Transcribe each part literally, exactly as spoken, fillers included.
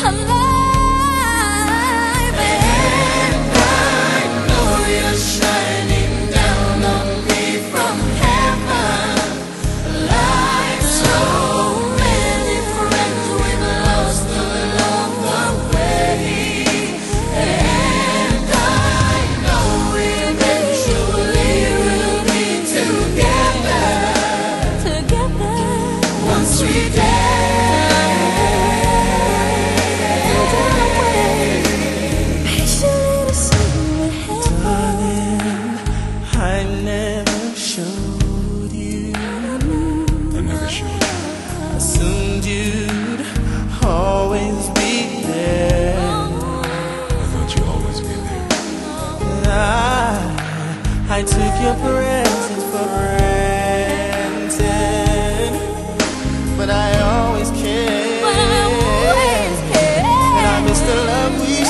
alive. And I know you're shining down on me from heaven, like so many friends we've lost along the way. And I know eventually we'll be together, together once we dance. Always be there. I thought you'd always be there. I, I took your presence for granted, but I always cared. But I always cared. And I miss the love we shared.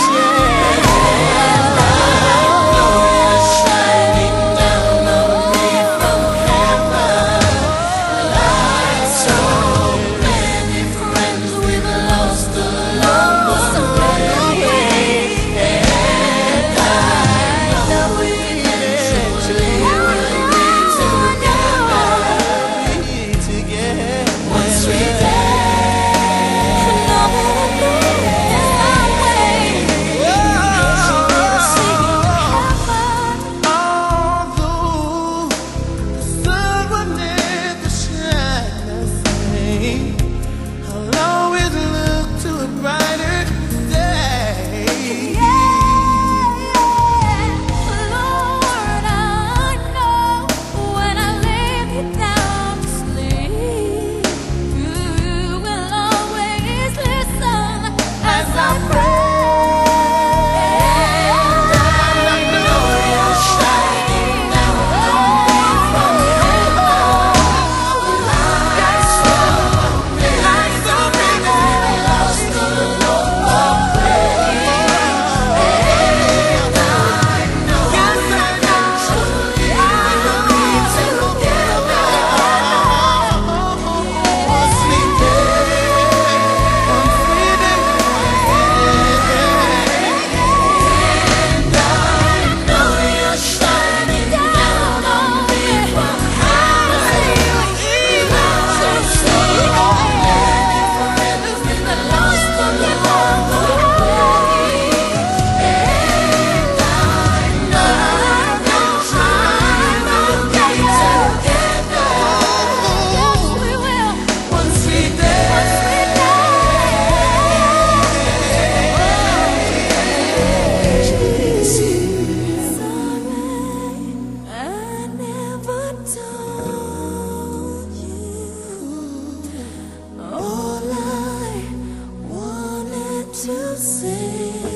To say